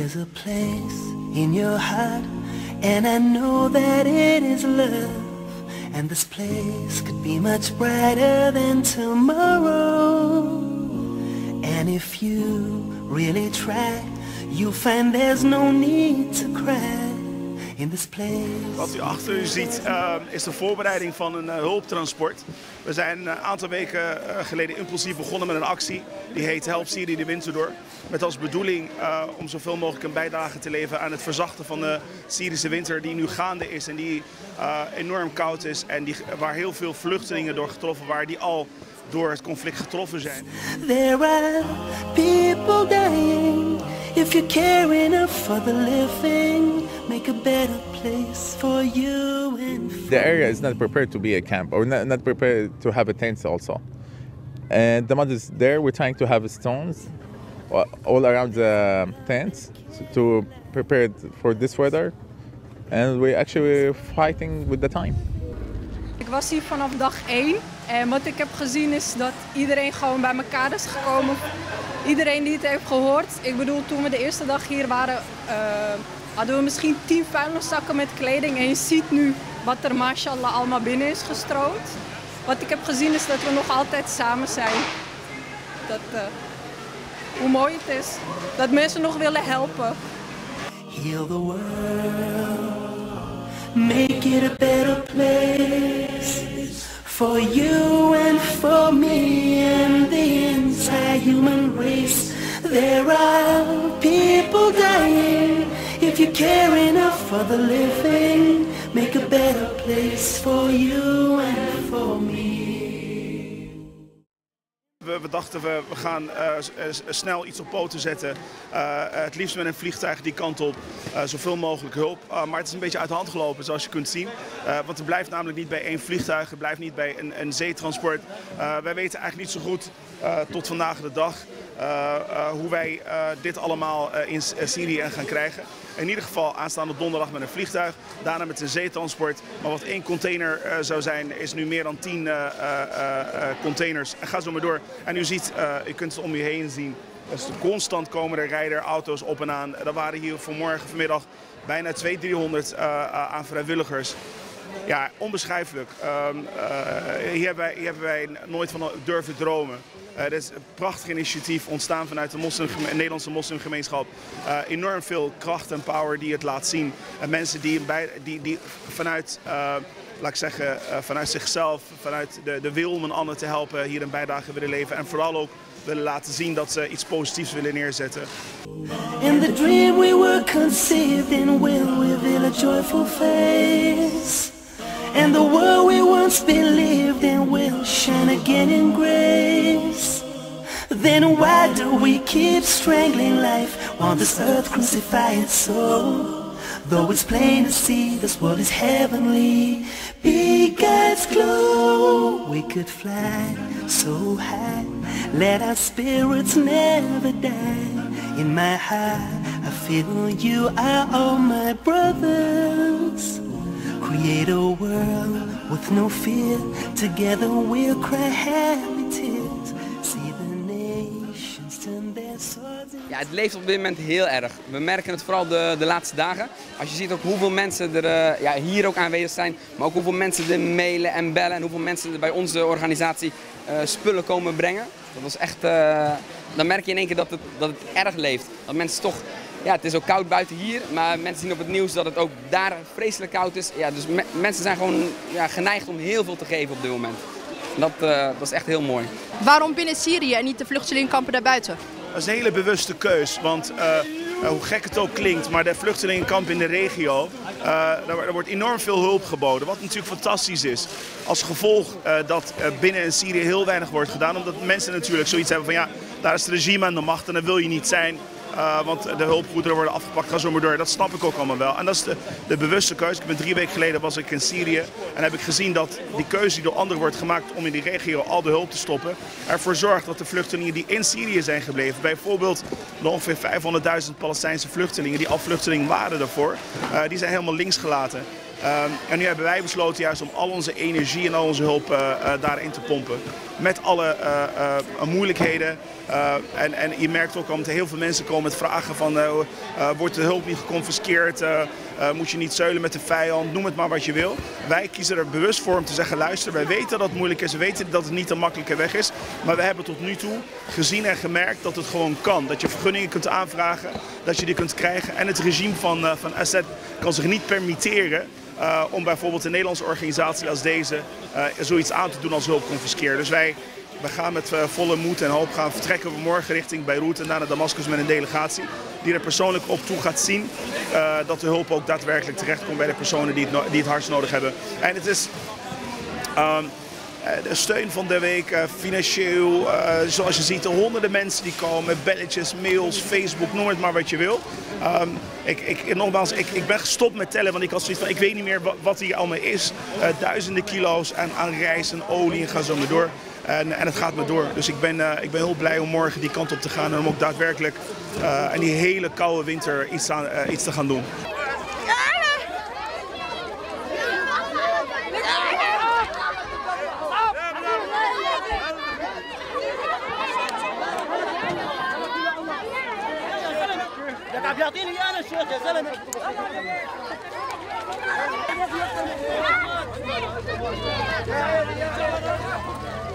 There's a place in your heart, and I know that it is love. And this place could be much brighter than tomorrow. And if you really try, you'll find there's no need to cry in this place. Wat u achter u ziet is de voorbereiding van een hulptransport. We zijn een aantal weken geleden impulsief begonnen met een actie die heet Help Syrië de winter door. Met als bedoeling om zoveel mogelijk een bijdrage te leveren aan het verzachten van de Syrische winter die nu gaande is en die enorm koud is en waar heel veel vluchtelingen door getroffen waren die al door het conflict getroffen zijn. There are people dying. If you care enough for the living, make a better place for you and for the area is not prepared to be a camp, or not prepared to have a tent also. And the mud is there. We're trying to have stones all around the tents to prepare it for this weather. And we're actually fighting with the time. Ik was hier vanaf dag 1 en wat ik heb gezien is dat iedereen gewoon bij elkaar is gekomen. Iedereen die het heeft gehoord. Ik bedoel, toen we de eerste dag hier waren, hadden we misschien 10 vuilniszakken met kleding. En je ziet nu wat er mashallah allemaal binnen is gestroomd. Wat ik heb gezien is dat we nog altijd samen zijn. Hoe mooi het is. Dat mensen nog willen helpen. Heal the world. Make it a better place. For you and for me and the entire human race. There are people dying. If you care enough for the living, make a better place for you and for me. We dachten we gaan snel iets op poten zetten. Het liefst met een vliegtuig die kant op. Zoveel mogelijk hulp. Maar het is een beetje uit de hand gelopen zoals je kunt zien. Want het blijft namelijk niet bij één vliegtuig. Het blijft niet bij een zeetransport. Wij weten eigenlijk niet zo goed tot vandaag de dag hoe wij dit allemaal in Syrië gaan krijgen. In ieder geval aanstaande donderdag met een vliegtuig, daarna met een zeetransport. Maar wat één container zou zijn, is nu meer dan 10 containers. En ga zo maar door. En u ziet, u kunt het om u heen zien. Dus constant komen er rijden auto's op en aan. Er waren hier vanmiddag bijna 200-300 aan vrijwilligers. Ja, onbeschrijfelijk. Hier hebben wij nooit van durven dromen. Dit is een prachtig initiatief ontstaan vanuit de Nederlandse moslimgemeenschap. Enorm veel kracht en power die het laat zien. En mensen die vanuit, laat ik zeggen, vanuit zichzelf, vanuit de wil om een ander te helpen hier een bijdrage willen leveren. En vooral ook willen laten zien dat ze iets positiefs willen neerzetten. In the dream we were conceived in will reveal a joyful face. And the world we once believed in will shine again in grace. Then why do we keep strangling life while this earth crucifies its soul? Though it's plain to see this world is heavenly, be God's glow. We could fly so high, let our spirits never die. In my heart I feel you are all my brothers. Create a world with no fear. Together we'll cry happy tears. See the nations turn their swords. Ja, het leeft op dit moment heel erg. We merken het vooral de laatste dagen. Als je ziet ook hoeveel mensen er hier ook aanwezig zijn. Maar ook hoeveel mensen er mailen en bellen. En hoeveel mensen er bij onze organisatie spullen komen brengen. Dat was echt, dan merk je in één keer dat het erg leeft. Dat mensen toch... Ja, het is ook koud buiten hier, maar mensen zien op het nieuws dat het ook daar vreselijk koud is. Ja, dus mensen zijn gewoon geneigd om heel veel te geven op dit moment. Dat is echt heel mooi. Waarom binnen Syrië en niet de vluchtelingenkampen daarbuiten? Dat is een hele bewuste keus, want hoe gek het ook klinkt, maar de vluchtelingenkamp in de regio, daar wordt enorm veel hulp geboden. Wat natuurlijk fantastisch is. Als gevolg dat binnen in Syrië heel weinig wordt gedaan, omdat mensen natuurlijk zoiets hebben van ja, daar is het regime aan de macht en daar wil je niet zijn. Want de hulpgoederen worden afgepakt, ga zo maar door. Dat snap ik ook allemaal wel. En dat is de bewuste keuze. 3 weken geleden was ik in Syrië en heb ik gezien dat die keuze die door anderen wordt gemaakt om in die regio al de hulp te stoppen, ervoor zorgt dat de vluchtelingen die in Syrië zijn gebleven, bijvoorbeeld de ongeveer 500.000 Palestijnse vluchtelingen die al vluchteling waren daarvoor, die zijn helemaal links gelaten. En nu hebben wij besloten juist om al onze energie en al onze hulp daarin te pompen. Met alle moeilijkheden. En je merkt ook al dat heel veel mensen komen met vragen van wordt de hulp niet geconfiskeerd? Moet je niet zeulen met de vijand? Noem het maar wat je wil. Wij kiezen er bewust voor om te zeggen, luister, wij weten dat het moeilijk is. We weten dat het niet een makkelijke weg is. Maar we hebben tot nu toe gezien en gemerkt dat het gewoon kan. Dat je vergunningen kunt aanvragen, dat je die kunt krijgen. En het regime van Assad kan zich niet permitteren om bijvoorbeeld een Nederlandse organisatie als deze zoiets aan te doen als hulp confiskeer. Dus wij gaan met volle moed en hoop vertrekken we morgen richting Beirut en naar Damascus met een delegatie die er persoonlijk op toe gaat zien dat de hulp ook daadwerkelijk terechtkomt bij de personen die het hardst nodig hebben. En het is de steun van de week, financieel, zoals je ziet, de honderden mensen die komen, belletjes, mails, Facebook, noem het maar wat je wil. Nogmaals, ik ben gestopt met tellen, want ik had zoiets van, ik weet niet meer wat hier allemaal is. Duizenden kilo's aan rijst en olie en ga zo maar door. En het gaat maar door. Dus ik ben heel blij om morgen die kant op te gaan en om ook daadwerkelijk in die hele koude winter iets te gaan doen. بيعطيني انا الشيخ يا زلمه